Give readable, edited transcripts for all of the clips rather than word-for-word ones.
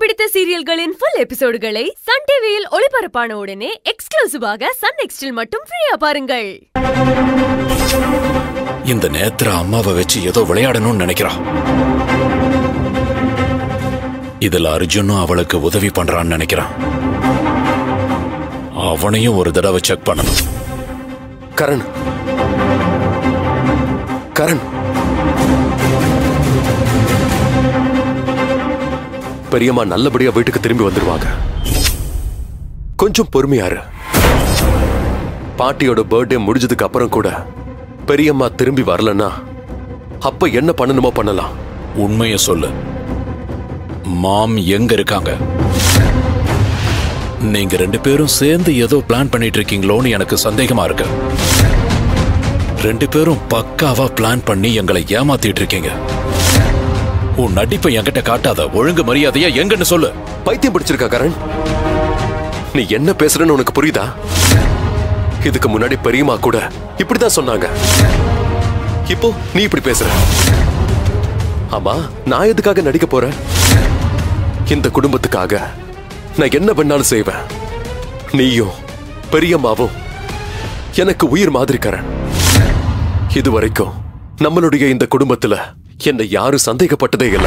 பிடித்த சீரியல்களின் full எபிசோடுகளை Sun டிவியில் ஒளிபரப்பான உடனே எக்ஸ்க்ளூசிவாக சன் நெக்ஸ்டில் மட்டும் ஃப்ரீயா பாருங்கள். இந்த நேத்ரா அம்மாவை வச்சு ஏதோ விளையாடணும்னு நினைக்கிறா. இதுல அர்ஜுனும் அவளுக்கு உதவி பண்றான்னு நினைக்கிறான். அவனையும் ஒரு தடவை செக் பண்ணணும். கரண், கரண், பெரியம்மா நல்லபடியா வீட்டுக்கு திரும்பி வந்துருவாங்க. கொஞ்சம் பொறுமையாரு. பாட்டியோட பர்த்டே முடிஞ்சதுக்கு அப்புறம் கூட பெரியம்மா திரும்பி வரலன்னா அப்ப என்ன பண்ணணுமோ பண்ணலாம். உண்மைய சொல்லு, மாம் எங்க இருக்காங்க? நீங்க ரெண்டு பேரும் சேர்ந்து ஏதோ பிளான் பண்ணிட்டு இருக்கீங்களோன்னு எனக்கு சந்தேகமா இருக்கு. ரெண்டு பேரும் பக்காவா பிளான் பண்ணி எங்களை ஏமாத்திட்டு இருக்கீங்க. உன் நடிப்பை என்கிட்ட காட்டாத. ஒழுங்கு மரியாதையா எங்கன்னு சொல்லு. பைத்தியம் பிடிச்சிருக்கா கரண்? நீ என்ன பேசுறன்னு உனக்கு புரியுதா? இதுக்கு முன்னாடி பெரியம்மா கூட இப்படிதான் சொன்னாங்க. இப்போ நீ இப்படி பேசுற. ஆமா, நான் எதுக்காக நடிக்க போறேன்? இந்த குடும்பத்துக்காக நான் என்ன பண்ணாலும் செய்வேன். நீயும் பெரியம்மாவும் எனக்கு உயிர் மாதிரி கரண். இதுவரைக்கும் நம்மளுடைய இந்த குடும்பத்துல என்னை யாரும் சந்தேகப்பட்டதே இல்லை.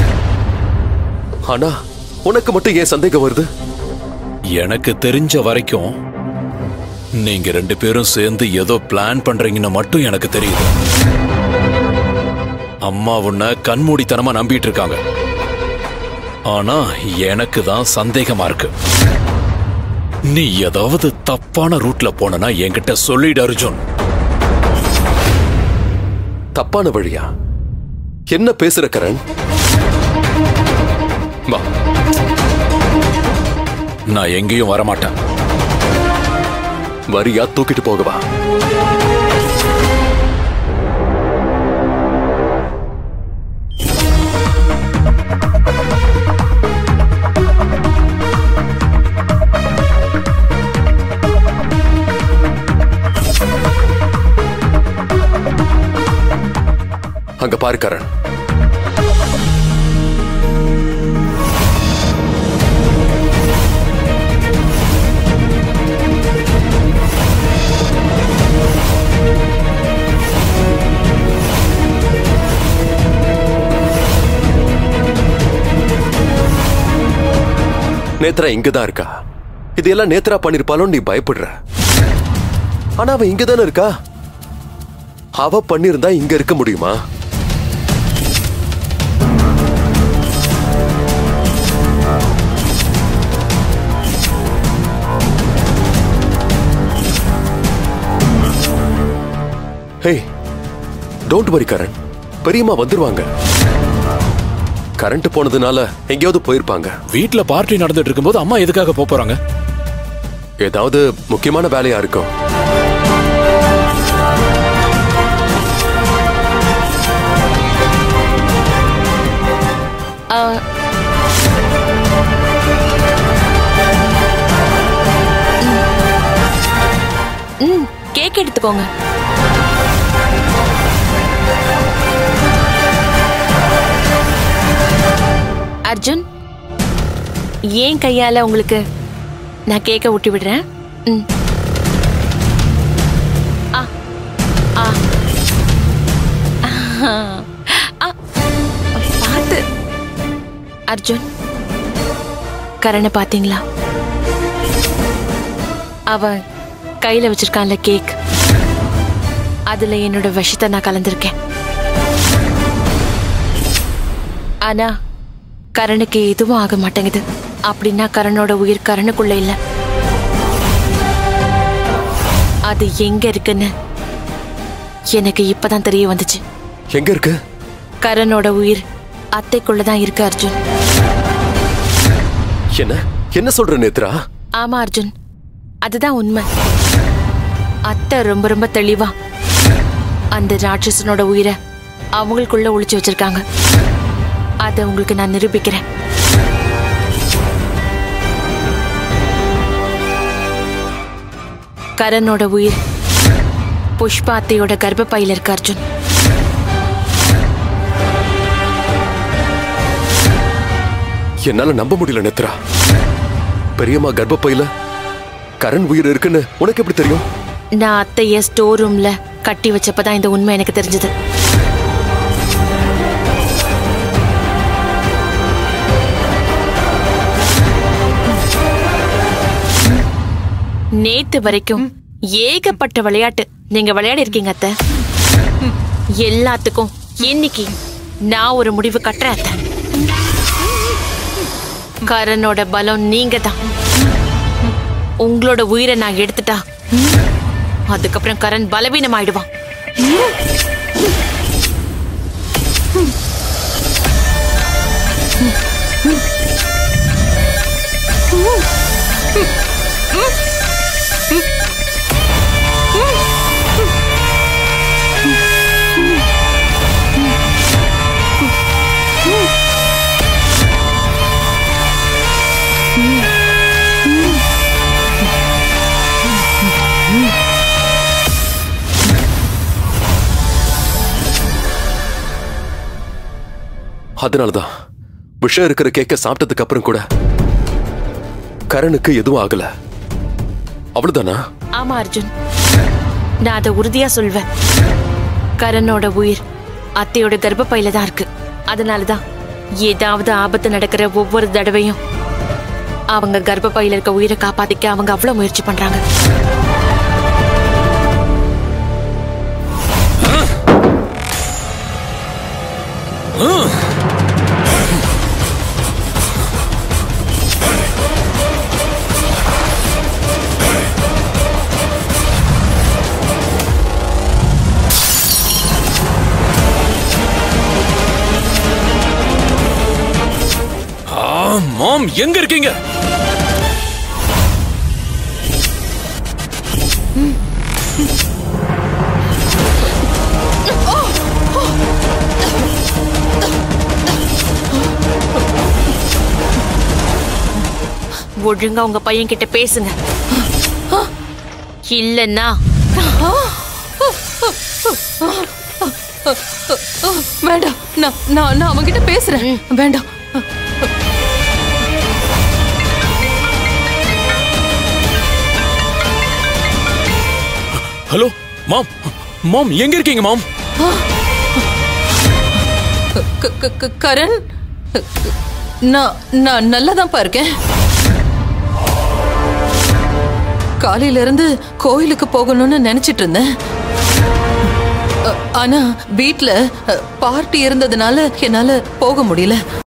ஆனா உனக்கு மட்டும் ஏன் சந்தேகம் வருது? எனக்கு தெரிஞ்ச வரைக்கும் நீங்க ரெண்டு பேரும் சேர்ந்து ஏதோ பிளான் பண்றீங்கன்னு மட்டும் எனக்கு தெரியுது. அம்மா உன்னை கண்மூடித்தனமா நம்பிட்டு இருக்காங்க. ஆனா எனக்கு தான் சந்தேகமா இருக்கு. நீ ஏதாவது தப்பான ரூட்ல போனா என்கிட்ட சொல்லிடு அர்ஜுன். தப்பான வழியா? என்ன பேசுற கரண்? நான் எங்கேயும் வரமாட்டேன். வரியா தூக்கிட்டு போகவா? அங்க பாரு கரண், நேத்ரா இங்கதான் இருக்கா. இதெல்லாம் நேத்ரா பண்ணிருப்பாலும் நீ பயப்படுற. ஆனா அவ இங்கதானே இருக்கா. அவ பண்ணிருந்தா இங்க இருக்க முடியுமா? ஹே, டோன்ட் வரி கரண். பெரியம்மா வந்துருவாங்க. கரண்ட் போனதுனால எங்கேயாவது போயிருப்பாங்க. வீட்டுல பார்ட்டி நடந்துட்டு இருக்கும்போது அம்மா எதுக்காக போறாங்க? ஏதாவது முக்கியமான வேலையா இருக்கும். கேக் எடுத்துக்கோங்க. அர்ஜுன், ஏன் கையால உங்களுக்கு நான் கேக்க ஊட்டி விடுறேன். பார்த்து. அர்ஜுன், கரணை பாத்தீங்களா? அவன் கையில வச்சிருக்கான்ல கேக், அதுல என்னோட விஷத்தை நான் கலந்திருக்கேன். ஆனா கரணுக்கு எதுவும் ஆக மாட்டேங்குது. அப்படின்னா கரனோட உயிர் கரனுக்குள்ள இல்ல. அது எங்க இருக்குன்னு எனக்கு இப்பதான் தெரிய வந்துச்சு. எங்க இருக்கு? கரனோட உயிர் அத்தைக்குள்ளதான் இருக்கு அர்ஜுன். என்ன என்ன சொல்ற நேத்ரா? ஆமா அர்ஜுன், அதுதான் உண்மை. அத்தை ரொம்ப ரொம்ப தெளிவா அந்த ராட்சசனோட உயிரை அவங்களுக்குள்ள ஒளிச்சு வச்சிருக்காங்க. அதை உங்களுக்கு நான் நிரூபிக்கிறேன். கரனோட உயிர் புஷ்பா அத்தையோட கர்ப்பப்பையில இருக்கு அர்ஜுன். என்னால நம்ப முடியல நேத்ரா. பெரியம்மா கர்ப்பப்பையில கரண் உயிர் இருக்குன்னு உனக்கு எப்படி தெரியும்? நான் அத்தைய ஸ்டோர் ரூம்ல கட்டி வச்சப்பதான் இந்த உண்மை எனக்கு தெரிஞ்சது. நேத்து வரைக்கும் ஏகப்பட்ட விளையாட்டு நீங்க விளையாடி இருக்கீங்க அத்தை. எல்லாத்துக்கும் இன்னைக்கு நான் ஒரு முடிவு கட்டுறேன் அத்தை. கரனோட பலம் நீங்க தான். உங்களோட உயிரை நான் எடுத்துட்டா அதுக்கப்புறம் கரண் பலவீனம் ஆயிடுவான். அதனாலதான் விஷம் இருக்கிற கேக்க சாப்பிட்டதுக்கு அப்புறம் கூட கரனுக்கு எதுவும் ஆகல. அவ்வளவுதானா? ஆமா அர்ஜுன், நான் அதை உறுதியா சொல்வேன். கரனோட உயிர் அத்தையோட கர்ப்பப்பையில தான் இருக்கு. அதனாலதான் ஏதாவது ஆபத்து நடக்கிற ஒவ்வொரு தடவையும் அவங்க கர்ப்பப்பையில இருக்க உயிரை காப்பாத்திக்க அவங்க அவ்வளவு முயற்சி பண்றாங்க. மாம், எங்க இருக்கீங்க? ஒழுங்கா உங்க பையன் கிட்ட பேசுங்க. இல்லன்னா வேண்டாம், நான் அவன்கிட்ட பேசுறேன். வேண்டாம். ஹலோ மாம், மாம் எங்க இருக்கீங்க மாம்? கரண், நான் நல்லாதான் இருக்கேன். காலையில இருந்து கோயிலுக்கு போகணும்னு நினைச்சிட்டு இருந்தேன். ஆனா வீட்ல பார்ட்டி இருந்ததுனால என்னால போக முடியல.